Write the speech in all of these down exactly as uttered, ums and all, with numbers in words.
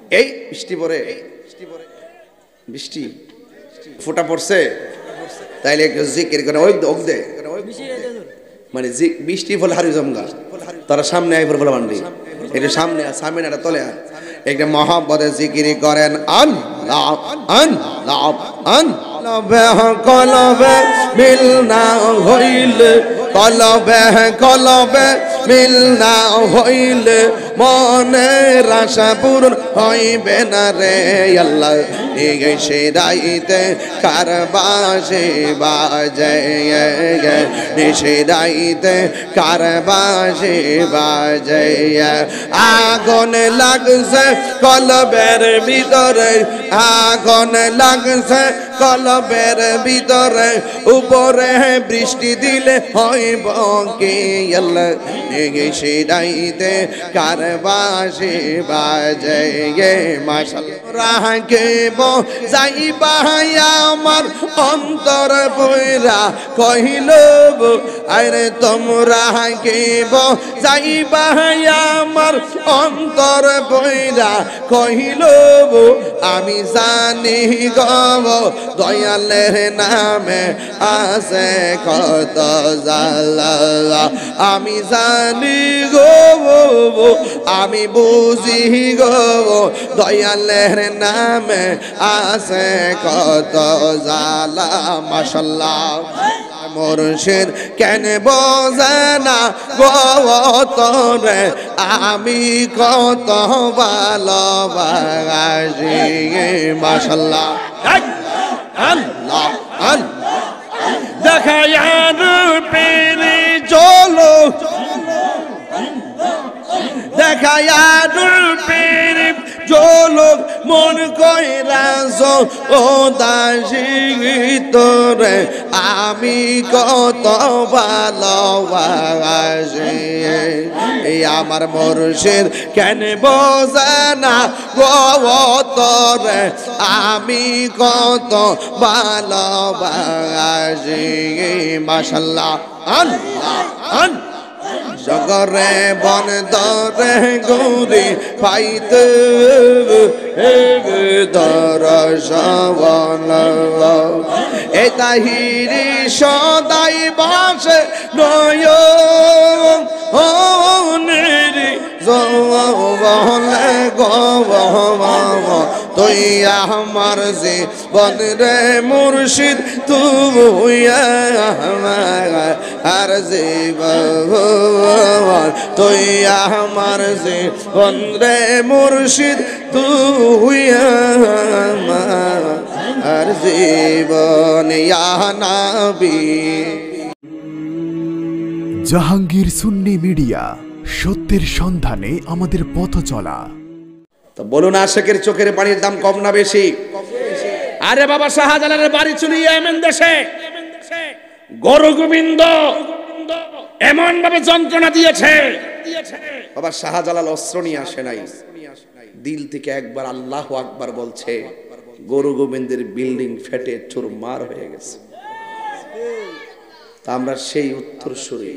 এই বৃষ্টি পড়ে, বৃষ্টি ফোঁটা পড়ছে, তাইলে একটু জিকির করে ওই ওক দে, মানে বৃষ্টি ফলে হারি জমগা তারা সামনে আই বলে বান্ডি এটা সামনে সামনে এটা তলে একটা মহব্বতে জিকিরি করেন আল্লাহ আল্লাহ আল্লাহ কলবে মিল না হইলে কলবে কলবে মিল না হইলে মনের আশা পূরণ হইবে না রে আল্লাহ এই সেরাইতে কারবাসে বাজে সেরাইতে কারবাসে বাজে আগুন লাগছে কলবের ভিতরে আগুন লাগছে কলবের ভিতরে উপরে বৃষ্টি দিলে হইব কি আল্লাহ এই সেরাইতে কারবাসে বাজে মাশাআল্লাহ রাখিব যাইবা আমার অন্তর বইরা কহিল আরে তোমরা রাখিব যাইবা আমার অন্তর বইরা কহিল আমি জানি গব দয়ালের নামে আছে কত জালা আমি জানি গব আমি বুঝি গব দয়ালের নামে আছে কত জালা মাশাআল্লাহ মুর্শিদ কেন বোঝে না গো তোরে আমি কত ভালোবাসি মাশাআল্লাহ আল্লাহ আল্লাহ দেখায়ার পেরি চলো দেখায়ার পেরি চলো মন কইরাছ ও দাসী তোরে আমি কত ভালোবাসি এই আমার মুর্শিদ কেন বোঝে না গো তোরে আমি কত ভালোবাসি মাশাআল্লাহ আল্লাহ আল্লাহ জগরে বন দরে গৌরী পাইতে দরশন এ তাহিরি সদাই বাসে নয় নিরি বলে গো তুই আমার জীবন রে মুর্শিদ তুই আর জীবন তুই আমার জীবন রে মুর্শিদ তুই আর জীবন ইয়া নবী। জাহাঙ্গীর সুন্নি মিডিয়া, সত্যের সন্ধানে আমাদের পথ চলা। তো বলুন আশেকের চোখের পানির দাম কম না বেশি? আরে বাবা শাহজালালের বাড়ি চুরি ইয়েমেন দেশে, গরু গোবিন্দ এমন ভাবে যন্ত্রণা দিয়েছে বাবা শাহজালাল অস্ত্র নিয়ে আসে নাই, দিল থেকে একবার আল্লাহু আকবার বলছে, গরু গোবিন্দের বিল্ডিং ফেটে চুরমার হয়ে গেছে। তা আমরা সেই উত্তরসূরি।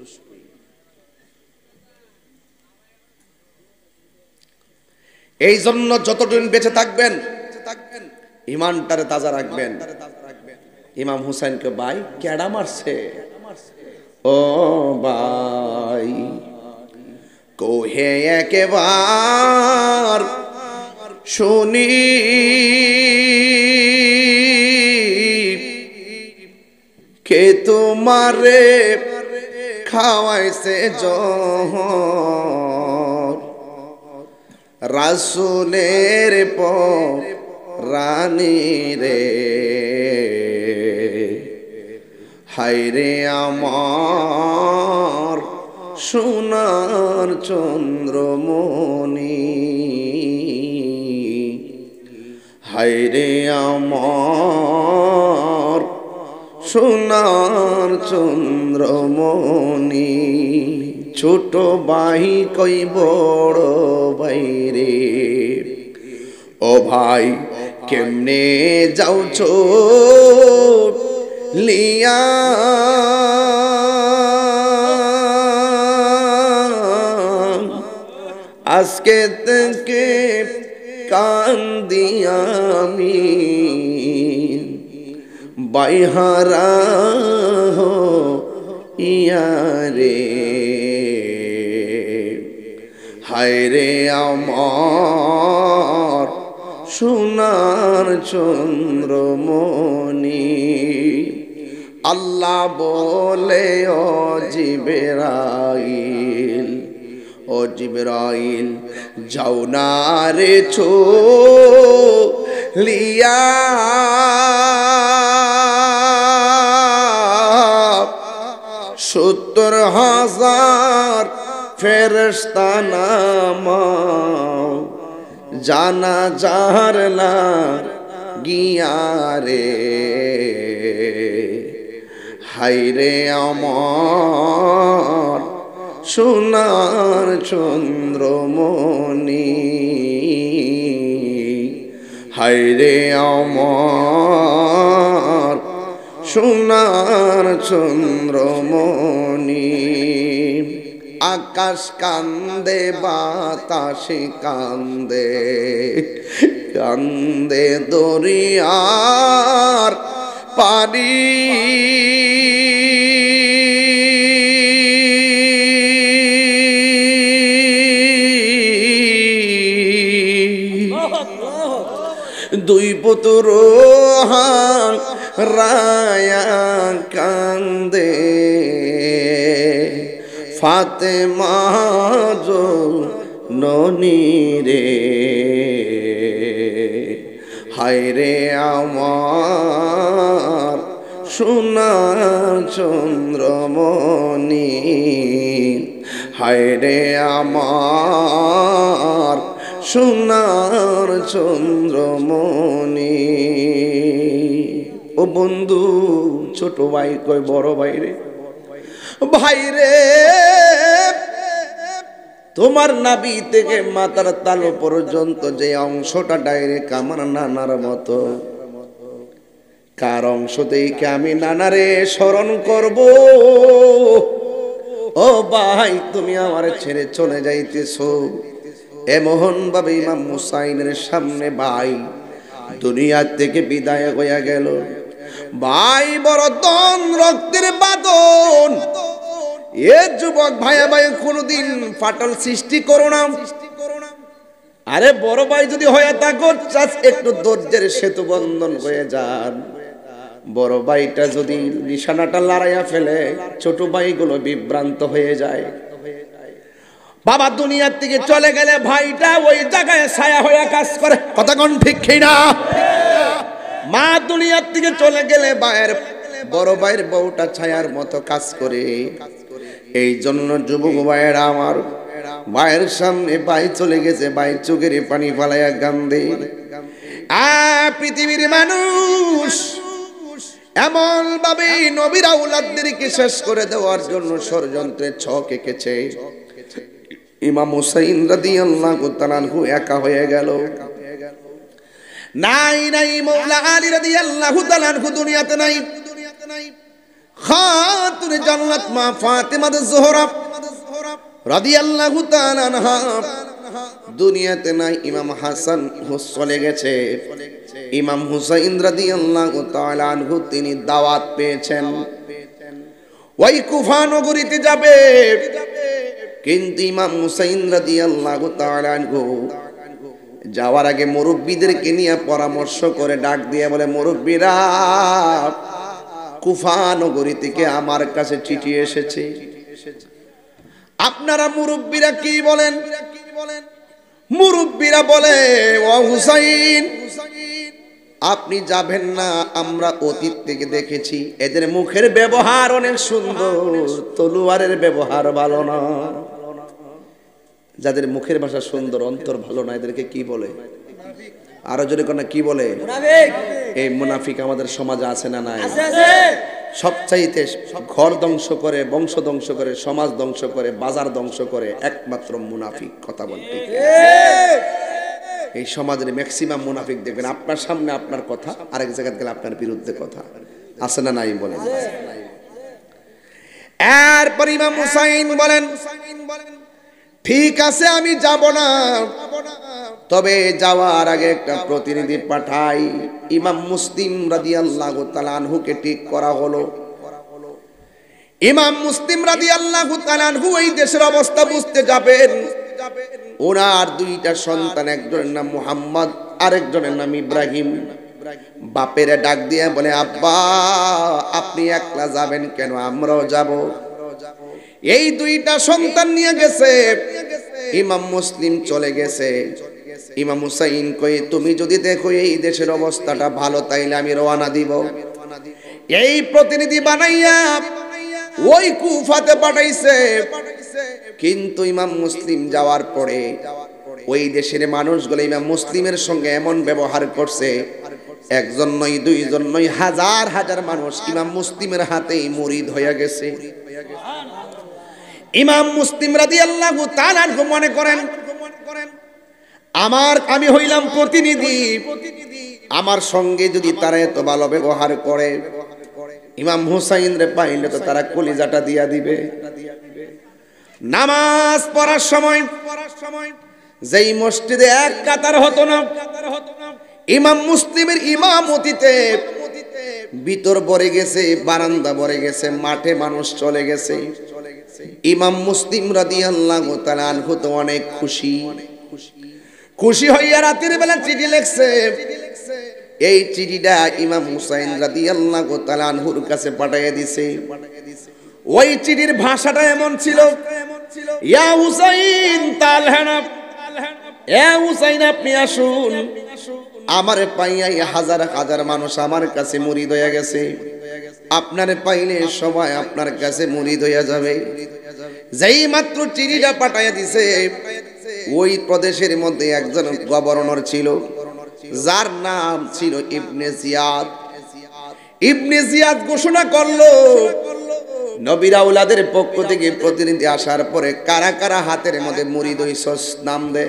এই জন্য যতদিন বেঁচে থাকবেন ইমানটারে তাজা রাখবেন। ইমাম হুসাইনকে ভাই কেডা মারছে? ও ভাই কোহে একবার শুনি কে তোমারে খাওয়াইছে জহর, রাসূলের রানী রে, হায়রে আমার সোনার চন্দ্রমণি, হায়রে আমার সোনার চন্দ্রমণি। ছোট ভাই কই বড় ভাই রে, ও ভাই কেমনে যাও ছো লিয়া, আজকে থেকে কান্দি আমি বাইহারা ইয়ারে হায় রে আমার সোনার চন্দ্রমণি আল্লাহ বলে ও জিবরাইল ও জিবরাইল যাও না রে চলিয়া সত্তর হাজার ফেরেশতা নামাও জানা যার না গিয়া রে হায়রে আমার সোনার চন্দ্রমণি হায়রে আমার সোনার চন্দ্রমণি আকাশ কান্দে বাতাসে কান্দে কান্দে দরিয়ার পানি দুই পুত্র রায়া কান্দে ফাতেমা ননি রে হায় রে আমার সোনার চন্দ্রমণি হায় রে আমার সোনার চন্দ্রমণি ও বন্ধু ছোট ভাই কয় বড় ভাই রে ভাই রে তোমার নাভি থেকে মাথার তালু পর্যন্ত যে অংশটা ডাইরেক্ট আমার নানার মতো কার অংশ দেখে আমি নানারে স্মরণ করব ও ভাই তুমি আমার ছেড়ে চলে যাইতেছো এমন ভাবে ইমাম হুসাইনের সামনে ভাই দুনিয়া থেকে বিদায় হইয়া গেল ভাই বড় দন রক্তের বাঁধন এ যুবক ভাইয়া ভাই কোনদিন ফাটল সৃষ্টি করো না আরে বড় ভাই যদি হয়ে থাকো একটু ধৈর্যের সেতু বন্ধন হয়ে যান বড় ভাইটা যদি নিশানাটা লড়াইয়া ফেলে ছোট ভাইগুলো বিভ্রান্ত হয়ে যায় বাবা দুনিয়ার থেকে চলে গেলে ভাইটা ওই জায়গায় ছায়া হয়ে কাজ করে কথা কোন ঠিক না মা দুনিয়ার থেকে চলে গেলে ভাইয়ের বড় ভাইয়ের বউটা ছায়ার মতো কাজ করে এই জন্য যুবক ভাইয়েরা আমার ভাইয়ের সামনে ভাই চলে গেছে ভাই চোখের পানি ফালাইয়া কান্দে আ পৃথিবীর মানুষ এমন ভাবে নবীর আওলাদদেরকে শেষ করে দেওয়ার জন্য ষড়যন্ত্রের ছক এঁকেছে ইমাম হুসাইন রাদিয়াল্লাহু তাআলা আনহু একা হয়ে গেল নাই নাই মাওলা আলী রাদিয়াল্লাহু তাআলা আনহু দুনিয়াতে নাই খাতুনে জান্নাত মা ফাতেমা জোহরা রাদিয়াল্লাহু তাআলা আনহা দুনিয়াতে নাই ইমাম হাসান চলে গেছে ইমাম হুসাইন রাদিয়াল্লাহু তাআলা আনহু তিনি দাওয়াত পেয়েছেন ওই কুফা নগরীতে যাবে কিন্তু ইমাম হুসাইন রাদিয়াল্লাহু তাআলা আনহু যাওয়ার আগে মুরব্বিদেরকে নিয়ে পরামর্শ করে ডাক দিয়ে বলে মুরব্বিরা কুফা নগরী থেকে আমার কাছে চিঠি এসেছে আপনারা মুরব্বিরা কি বলেন মুরব্বিরা বলে ও হুসাইন আপনি যাবেন না আমরা অতীত থেকে দেখেছি এদের মুখের ব্যবহার অনেক সুন্দর তলোয়ারের ব্যবহার ভালো না যাদের মুখের ভাষা সুন্দর অন্তর ভালো না এদেরকে কি বলে আরো জোরে কোন কি বলে মুনাফিক এই মুনাফিক আমাদের সমাজে আছে না নাই আছে আছে সবচাইতে ঘর ধ্বংস করে বংশ ধ্বংস করে সমাজ ধ্বংস করে বাজার ধ্বংস করে একমাত্র মুনাফিক কথা বলতে ঠিক এই সমাজের ম্যাক্সিমাম মুনাফিক দেখবেন আপনার সামনে আপনার কথা আরেক জায়গায় গেলে আপনার বিরুদ্ধে কথা আছে না নাই বলেন এরপর ইমাম হুসাইন বলেন ঠিক আছে আমি যাব না তবে যাওয়ার আগে একটা প্রতিনিধি পাঠাই। ইমাম মুসলিম রাদিয়াল্লাহু তাআলা আনহুকে ঠিক করা হলো। ইমাম মুসলিম রাদিয়াল্লাহু তাআলা আনহু এই দেশের অবস্থা বুঝতে যাবেন। ওনার দুইটা সন্তান, একজনের নাম মুহাম্মদ, আরেকজনের নাম ইব্রাহিম। বাপের ডাক দিয়ে বলে, আব্বা আপনি একলা যাবেন কেন, আমরাও যাব। এই দুইটা সন্তান নিয়ে গেছে। ইমাম মুসলিম চলে গেছে। ইমাম হুসাইন কই, তুমি যদি দেখো এই দেশের অবস্থাটা ভালো, তাইলে আমি রওনা দিব। এই প্রতিনিধি বানাইয়া ওই কুফাতে পাঠাইছে। কিন্তু ইমাম মুসলিম যাওয়ার পরে ওই দেশের মানুষগুলো ইমাম মুসলিমের সঙ্গে এমন ব্যবহার করছে, একজন নয়, দুইজন নয়, হাজার হাজার মানুষ ইমাম মুসলিমের হাতেই মুরিদ হয়ে গেছে। ইমাম মুসলিম রাদিয়াল্লাহু তাআলা মনে করেন, আমার আমি হইলাম প্রতিনিধি, আমার সঙ্গে যদি তারা এত ভালো ব্যবহার করে, ইমাম হুসাইন রে পাইলে তো তারা কলিজাটা দিয়া দিবে। নামাজ পড়ার সময় যেই মসজিদে এক কাতার হতো না, ইমাম মুসলিমের ইমামতিতে ভিতর ভরে গেছে, বারান্দা ভরে গেছে, মাঠে মানুষ চলে গেছে। ইমাম মুসলিম রাদিয়াল্লাহু তাআলা আনহু তো অনেক খুশি। খুশি হইয়া রাতের বেলা চিঠি লিখছে। এই চিঠিটা ইমাম হুসাইন রাদিয়াল্লাহু তাআলা আনহুর কাছে পাঠিয়ে দিয়েছে। ওই চিঠির ভাষাটা এমন ছিল, ইয়া হুসাইন তালহানা, এ হুসাইন আপনি আসুন, আমার পাইয়াই হাজার হাজার মানুষ আমার কাছে মুরিদ হয়ে গেছে, আপনারে পাইলে সবাই আপনার কাছে মুরিদ হয়ে যাবে। যেই মাত্র চিঠিটা পাঠিয়ে দিছে, ওই প্রদেশের মধ্যে একজন গভর্নর ছিল, যার নাম ছিল ইবনে জিয়াদ। ইবনে জিয়াদ ঘোষণা করলো, নবীর আওলাদের পক্ষ থেকে প্রতিনিধি আসার পরে কারা কারা হাতের মধ্যে মুরিদ হইছস নাম দে।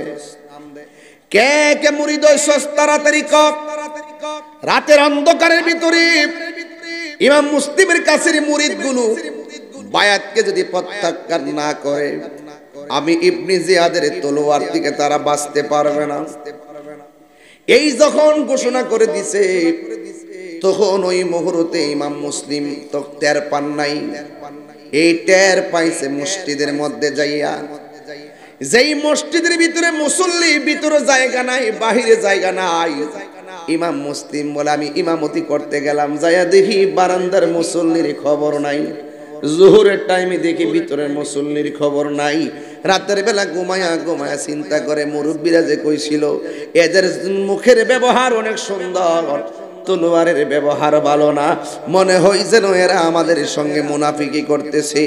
কে কে মুরিদ হইছস তাড়াতাড়ি কর। রাতের অন্ধকারের ভিতরে ইমাম মুসলিমের কাছের মুরিদগুলো বায়াতকে যদি প্রত্যাখ্যান না করে, আমি ইবনে জিয়াদের তলোয়ার থেকে তারা বাঁচতে পারবে না। এই যখন ঘোষণা করে দিছে, তখন ওই মুহূর্তে ইমাম মুসলিম তো টের পান নাই। এই টের পাইছে মসজিদের মধ্যে যাইয়া। যেই মসজিদের ভিতরে মুসল্লি, ভিতরে জায়গা নাই, বাহিরে জায়গা নাই। ইমাম মুসলিম বলে, আমি ইমামতি করতে গেলাম, যাইয়া দেখি বারান্দার মুসল্লির খবর নাই। জোহরের টাইমে দেখি ভিতরের মুসল্লির খবর নাই। রাতের বেলা ঘুমায়া ঘুমায়া চিন্তা করে, মুরব্বীরা যে কইছিল এদের মুখের ব্যবহার অনেক সুন্দর, তলোয়ারের ব্যবহার ভালো না, মনে হয় যেন এরা আমাদের সঙ্গে মুনাফিকি করতেছে।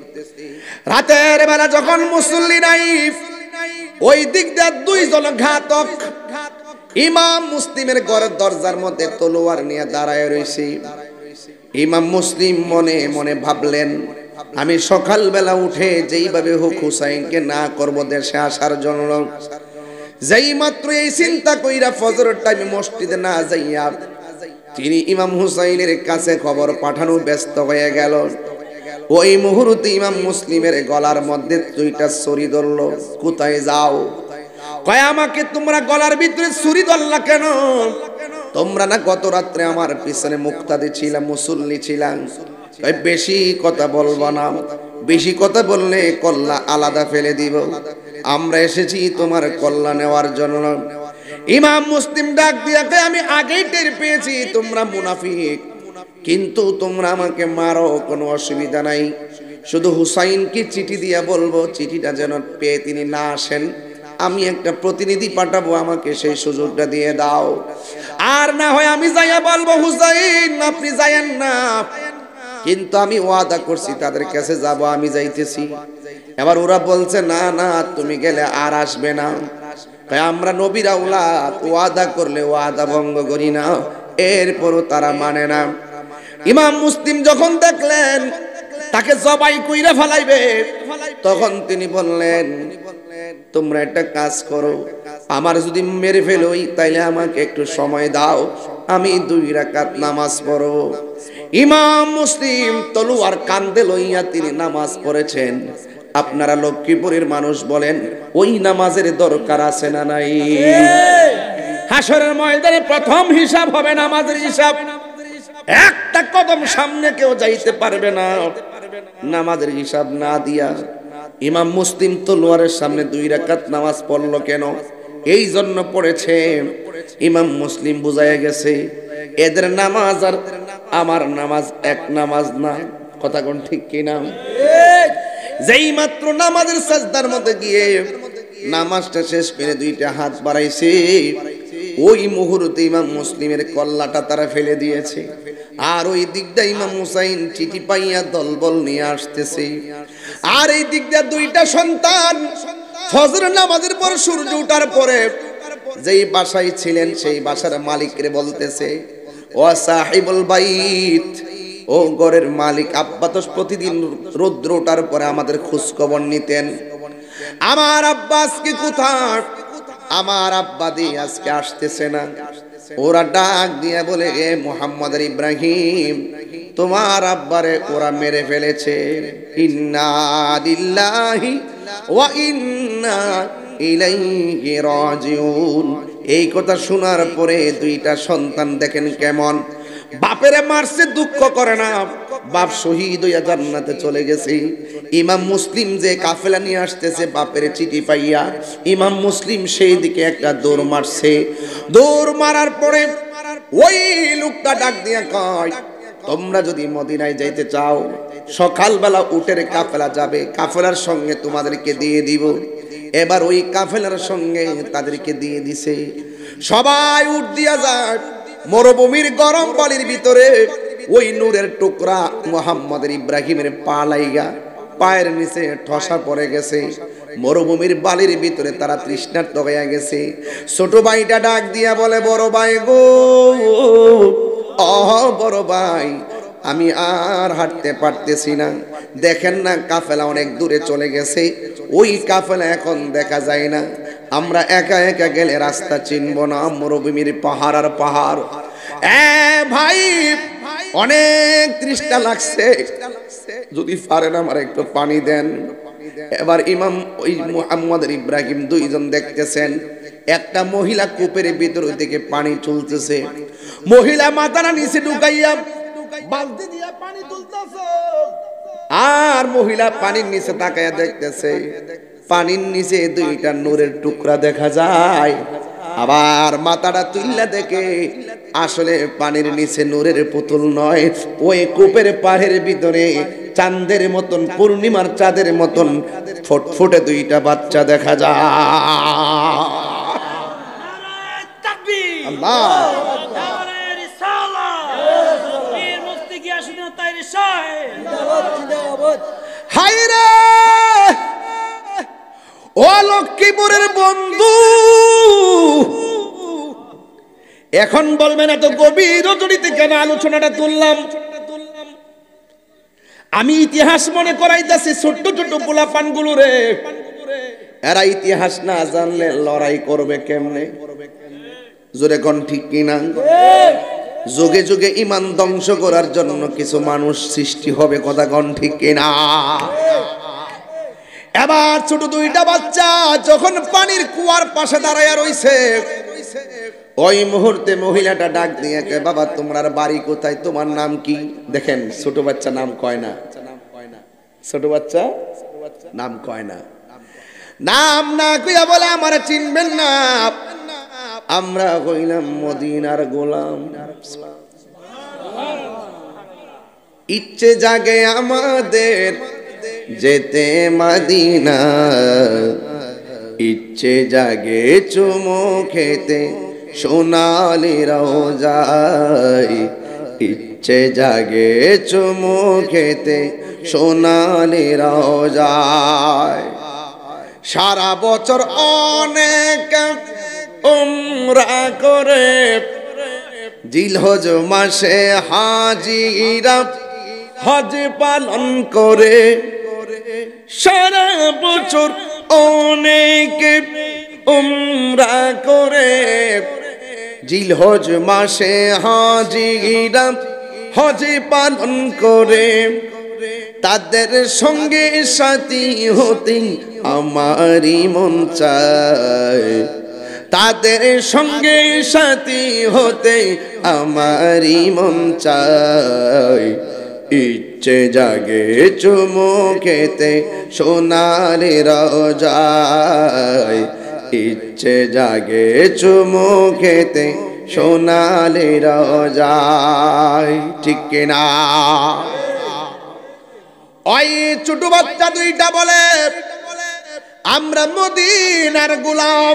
রাতের বেলা যখন মুসল্লি নাই, ওই দিক দিয়ে দুইজন ঘাতক ইমাম মুসলিমের ঘরের দরজার মধ্যে তলোয়ার নিয়ে দাঁড়ায় রয়েছে। ইমাম মুসলিম মনে মনে ভাবলেন, আমি সকালবেলা উঠে যেইভাবে হোক হুসাইনকে না করব দেশে আসার জন্য, যেই মাত্র এই চিন্তা কইরা ফজরের টাইমে মসজিদে না যাইয়া তিনি ইমাম হুসাইনের কাছে খবর পাঠানো ব্যস্ত হয়ে গেল। ওই মুহূর্তে ইমাম মুসলিমের গলার মধ্যে দুইটা ছুরি ধরলো। কোথায় যাও? কয়, আমাকে তোমরা গলার ভিতরে ছুরি ধরলা কেন? তোমরা না গত রাত্রে আমার পিছনে মুক্তাদি ছিলাম, মুসল্লি ছিলাম। বেশি কথা বলবো না, বেশি কথা বললে কল্লা আলাদা ফেলে দিব। আমরা এসেছি তোমার কল্লা নেওয়ার জন্য। ইমাম মুসলিম ডাক দিয়া কয়, আমি আগেই টের পেয়েছি তোমরা মুনাফিক, কিন্তু তোমরা আমাকে মারো, কোনো অসুবিধা নাই। শুধু হুসাইনকে চিঠি দিয়া বলবো, চিঠিটা যেন পেয়ে তিনি না আসেন, আমি একটা প্রতিনিধি পাঠাবো, আমাকে সেই সুযোগটা দিয়ে দাও। আর না হয় আমি যাইয়া বলবো, হুসাইন আপনি যায়েন না, কিন্তু আমি ওয়াদা করছি তাদের কাছে যাব, আমি যাইতেছি। এবার ওরা বলছে, না না তুমি গেলে আর আসবে না। আমরা নবীর আওলাদ, ওয়াদা করলে ওয়াদা ভঙ্গ করি না। এরপরও তারা মানে না। ইমাম মুসলিম যখন দেখলেন তাকে জবাই কইরা ফেলাইবে, তখন তিনি বললেন, তোমরা একটা কাজ করো, আমার যদি মেরে ফেলোই তাইলে আমাকে একটু সময় দাও, আমি দুই রাকাত নামাজ পড়ব। ইমাম মুসলিম তলোয়ার কান্দে লইয়া তিনি নামাজ পড়েছেন। আপনারা লক্ষ্মীপুরের মানুষ বলেন ওই নামাজের দরকার আছে না নাই? হাসরের ময়দানে প্রথম হিসাব হবে নামাজের হিসাব। একটা কদম সামনে কেউ যাইতে পারবে না নামাজের হিসাব না দিয়া। ইমাম মুসলিম তলোয়ারের সামনে দুই রাকাত নামাজ পড়লো কেন? এই জন্য পড়েছে, ইমাম মুসলিম বুঝাইয়া গেছে এদের নামাজ আর আমার নামাজ এক নামাজ না। কথা কোন ঠিক কিনা? যেই মাত্র নামাজের সাজদার মধ্যে গিয়ে নামাজটা শেষ করে দুইটা হাত বাড়াইছে, ওই মুহূর্তে ইমাম মুসলিমের কল্লাটা তারা ফেলে দিয়েছে। আর ওই দিকটা ইমাম হুসাইন চিঠি পাইয়া দলবল নিয়ে আসতেছে। আর এই দিকটা দুইটা সন্তান ফজর নামাজের পর সূর্য ওঠার পরে যেই বাসায় ছিলেন সেই বাসার মালিকরে বলতেছে, ও সাহিবুল বাইত, ও ঘরের মালিক, আব্বা তো প্রতিদিন রৌদ্র ওঠার পরে আমাদের খোঁজ খবর নিতেন। আমার আব্বা আজকে কোথায়? আমার আব্বা দিয়ে আজকে আসতেছে না। ওরা ডাক দিয়ে বলে, এ মুহাম্মদ ইব্রাহিম, তোমার আব্বারে ওরা মেরে ফেলেছে। ইন্না লিল্লাহি ওয়া ইন্না ইলাইহি রাজিউন। এই কথা শোনার পরে দুইটা সন্তান দেখেন কেমন, বাপেরে মারছে দুঃখ করে না, বাপ শহীদ হইয়া জান্নাতে চলে গেছে। ইমাম মুসলিম যে কাফেলা নিয়ে আসতেছে বাপের চিঠি পাইয়া, ইমাম মুসলিম সেই দিকে একটা দৌড় মারছে। দৌড় মারার পরে ওই লোকটা ডাক দিয়া কয়, তোমরা যদি মদিনায় যাইতে চাও সকালবেলা উটের কাফেলা যাবে, কাফেলার সঙ্গে তোমাদেরকে দিয়ে দিব। এবার ওই কাফেলার সঙ্গে তাদেরকে দিয়ে দিছে। সবাই উঠ দিয়া যায় মরুভূমির গরম বালির ভিতরে। ওই নূরের টুকরা মুহাম্মদের ইব্রাহিমের পা লাইগা পায়ের নিচে ঠসা পড়ে গেছে। মরুভূমির বালির ভিতরে তারা তৃষ্ণার্ত হয়ে গেছে। ছোট ভাইটা ডাক দিয়া বলে, বড় ভাই গো, ও বড় ভাই, আমি আর হাঁটতে পারতেছি না। দেখেন না কাফেলা অনেক দূরে চলে গেছে, ওই কাফেলা এখন দেখা যায় না। আমরা একা একা গেলে রাস্তা চিনব না, মরুভূমির পাহাড় আর পাহাড়। এ ভাই, অনেক তৃষ্ণা লাগছে, যদি পারেন আমার একটু পানি দেন। এবার ইমাম ওই মুহাম্মদ ইব্রাহিম দুইজন দেখতেছেন একটা মহিলা কূপের ভিতর থেকে পানি তুলতেছে। মহিলা মাথাটা নিচে ঢুকাইয়া বালতি দিয়া পানি তুলতেছে, আর মহিলা পানির নিচে তাকাইয়া দেখতেছে পানির নিচে দুইটা নূরের টুকরা দেখা যায়। আবার মাথাটা তুললা দেখে আসলে পানির নিচে নূরের পুতুল নয়, ওই কূপের পাড়ের ভিতরে চাঁদের মতন, পূর্ণিমার চাঁদের মতন ফুটফুটে দুইটা বাচ্চা দেখা যায়। আল্লাহ হায়রে, ও লক্ষ্মীপুরের বন্ধু, এখন বলবেন এত গভীর রজনীতে কেন আলোচনাটা তুললাম? আমি ইতিহাস মনে করাইতেছি ছোট্ট ছোট্ট পোলাপান গুলো রে, এরা ইতিহাস না জানলে লড়াই করবে কেমনে? জোরে কোন ঠিক কিনা? যুগে যুগে ইমান ধ্বংস করার জন্য কিছু মানুষ সৃষ্টি হবে, কথা কোন ঠিক কিনা? এবার ছোট দুইটা বাচ্চা যখন পানির কুয়ার পাশে দাঁড়ায় রইছে, ওই মুহূর্তে মহিলাটা ডাক দিয়ে, বাবা তোমার বাড়ি কোথায়, তোমার নাম কি? দেখেন ছোট বাচ্চা নাম কয় না, ছোট বাচ্চা নাম কয় না। নাম না কইয়া বলে আমার চিনবেন না, আমরা হইলাম মদিনার গোলাম। ইচ্ছে জাগে আমাদের যেতে মদিনা, ইচ্ছে জাগে চুমো খেতে সোনালি রওজায়, ইচ্ছে জাগে চুমো খেতে সোনালি রওজায়। সারা বছর অনেক উমরা করে জিলহজ মাসে হাজিরা হজ পালন করে, সারা বছর অনেক উমরা করে জিলহজ মাসে হাজিরা হজ পালন করে। তাদের সঙ্গে সাথী হতে আমারই মন চায়, তাদের সঙ্গে সাথী হতে আমারই মন চায়। ইচ্ছে জাগে চুমু খেতে সোনালি রোজায়, ইচ্ছে জাগে চুমু খেতে সোনালি রোজায়। ঠিক কিনা? ওই ছোট বাচ্চা দুইটা বলে আমরা মদিনার গোলাম,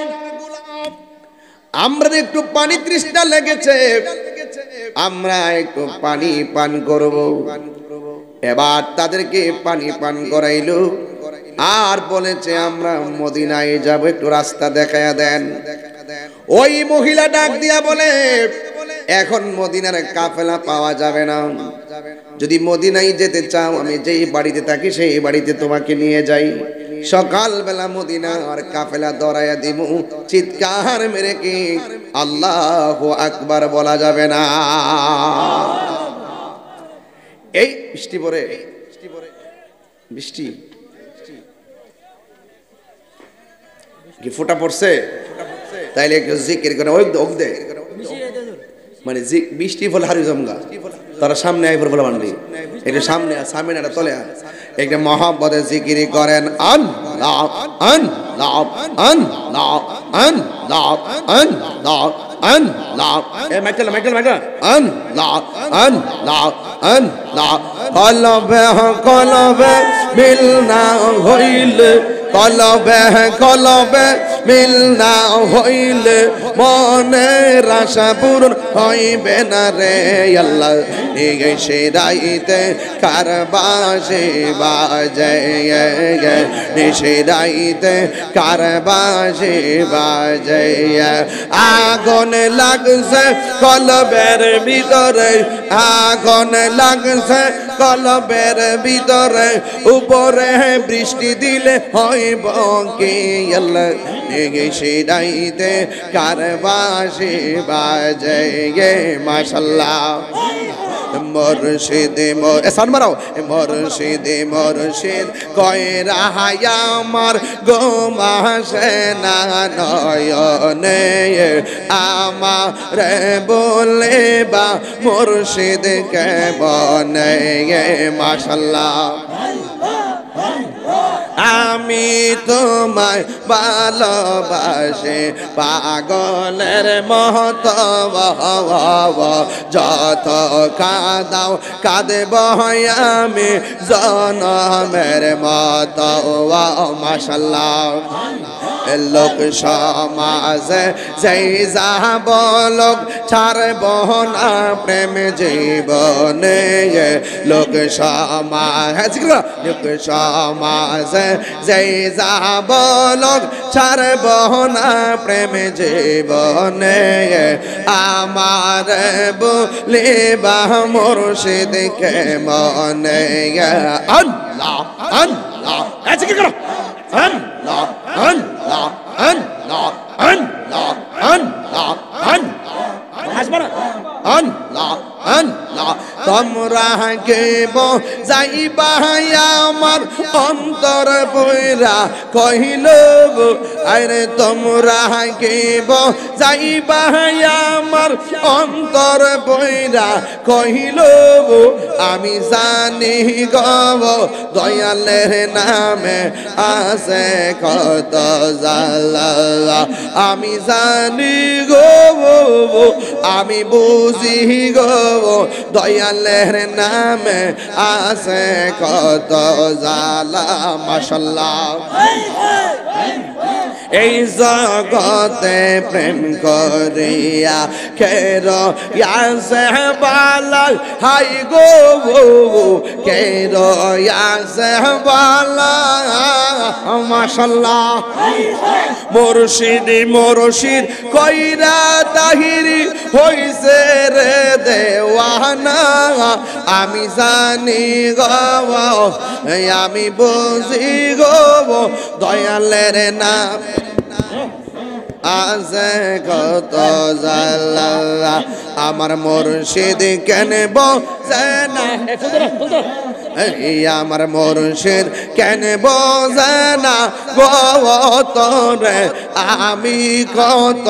আমরা একটু পানি তৃষ্ণা লেগেছে, আমরা একটু পানি পান করব। এবার তাদেরকে পানি পান করাইলো আর বলেছে আমরা মদিনায় যাব, একটু রাস্তা দেখায়া দেন। ওই মহিলা ডাক দিয়া বলে এখন মদিনার কাফেলা পাওয়া যাবে না, যদি মদিনায় যেতে চাও আমি যেই বাড়িতে থাকি সেই বাড়িতে তোমাকে নিয়ে যাই। সকালবেলা মদিনা আর কাফেলা দরাইয়া দিব, চিৎকার মেরে কি আল্লাহু আকবার বলা যাবে না। এই বৃষ্টি পড়ে, বৃষ্টি কি ফোঁটা পড়ছে, তাইলে একটু জিকির করে ওই ওক দে, মানে বৃষ্টি ফলে হারি জমগা তারা সামনে আই বলে বান্ডি একটু সামনে সামনে একটা তলে একটা মহব্বতে জিকির করেন আল্লাহ আল্লাহ আল্লাহ আল্লাহ আল্লাহ আল্লাহ এ মাইকেল মাইকেল মাইকেল আল্লাহ আল্লাহ আল্লাহ কলবে কলবে মিল না হইলে, কলবে কলবে মিল না হইলে মনের আশা পূরণ হইবে না রে আল্লাহ। নিগে সে রাইতে কারবাসে বাজে গে, নিশে রাইতে কারবাসে বাজে। আগুন লাগছে কলবের ভিতরে, আগুন লাগছে কলবের ভিতরে, উপরে বৃষ্টি দিলে হইব কি আল্লাহ। নিগে সে রাইতে কারবাসে বাজে গে মাশাআল্লাহ। মুর্শিদ মোর এসান মারাও মুর্শিদ মুর্শিদ কয় রাহায়া আমার গোমাসে না নয়নে, আমার বলে বা মুর্শিদ কে বনে মাশাআল্লাহ। আমি তোমায় ভালোবাসি পাগলের মতো, যত কাঁদাও কাঁদব আমি জনমের মতো মাশাআল্লাহ। লোক সমাজে যেই যাব লোক ছাড়ব না প্রেম জীবনে, লোক সমাজ লোক সমাজে যেই যাব লোক ছাড়ব না প্রেম জীবনে, আমার বলিবা মুর্শিদ কে মনে আল্লাহ আল্লাহ আল্লাহ আল্লাহ আল্লাহ আল্লাহ আল্লাহ আল্লাহ আল্লাহ আল্লাহ। তোমরা গেব যাইবা আমার অন্তর বইরা কহিল, আরে তোমরা গেব যাইবা আমার অন্তর বইরা কহিল, আমি জানি গব দয়ালের নামে আছে কত জালা, আমি জানি গব আমি বুঝি গব দয়ালের নামে আছে কত জালা মাশাআল্লাহ। এই জগতে প্রেম করিয়া কের ইয়াসে বালা হাই গো কের ইয়াসে বালা মাশাআল্লাহ। মুর্শিদ মুর্শিদ কইরা তাহিরি হইছে রে দেওয়ানা, আমি জানি গো আমি বুঝি গো দয়ালের নাম আছে কত জালা, আমার মুর্শিদ কেন বসে না এই আমার মুর্শিদ কেন বোঝে না গো তোরে আমি কত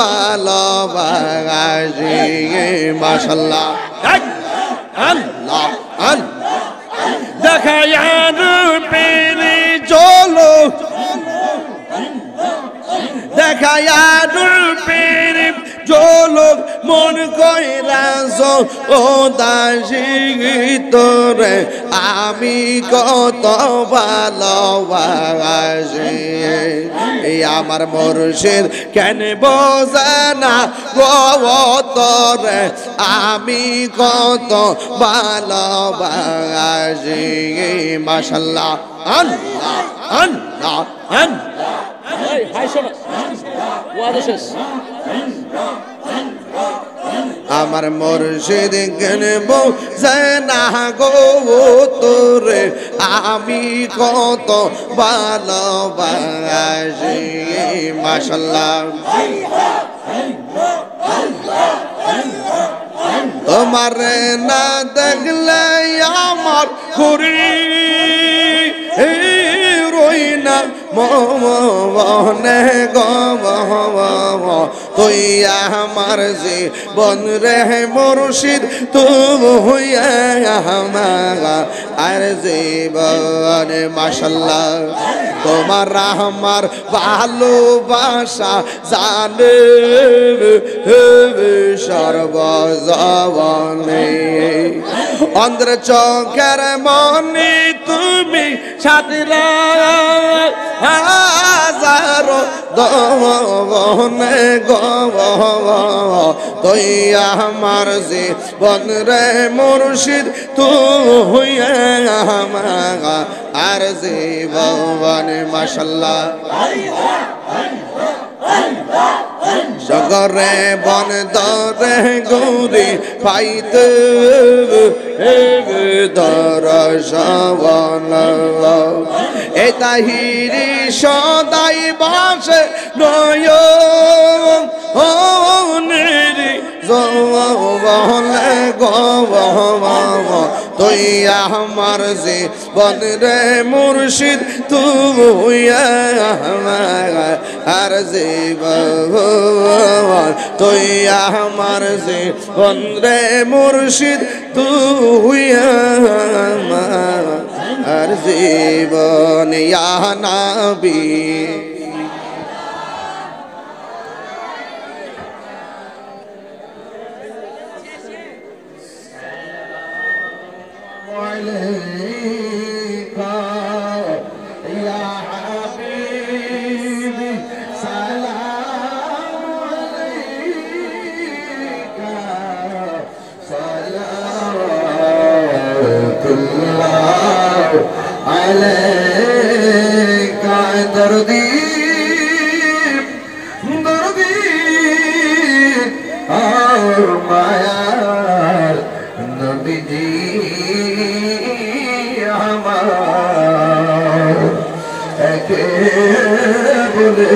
ভালোবাসি মাশাআল্লাহ আল্লাহ আল্লাহ দেখায়ার পেরি চলো দেখায়ার পেরি চলো মন কইরাছ ও দাসী তোরে আমি কত ভালোবাসি এই আমার মুর্শিদ কেন বোঝে না গো তোরে আমি কত ভালোবাসি মাশাআল্লাহ আল্লাহ আল্লাহ আল্লাহ আমার মুর্শিদ কেন বোঝে না গো তোরে আমি কত ভালোবাসি মাশাআল্লাহ তোমার না দেখলে আমার খুরি রই না মনে গো তুই আমার জীবন রে মুর্শিদ তুই আমার আর জীবন মাশাআল্লাহ তোমার আমার ভালোবাসা জানে সর্বজবনে অন্ধ্র চোখের মনি তুমি সাথীরা হাজারো দনে গো তুই আমার জীবন রে মুর্শিদ তুই আমার আর জীবন মাশাআল্লাহ সগরে বন দরে গৌরী পাইতে দরশন এ তাহিরি সদাই বাসে নয় নিরি জলে গো তুই আমার জীবন রে মুর্শিদ তুই আমার আর জীবন তুই আমার জীবন রে মুর্শিদ তুই আমার আর জীবন ইয়া নবী আলাইকা দরদি দরদি আর মায়ার নবীজি আমার একে বলে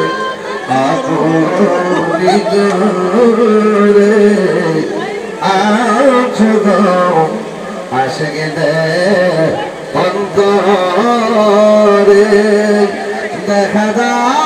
আপনি দূরে আছো আসে গেলে অন্তরে দেখা দাও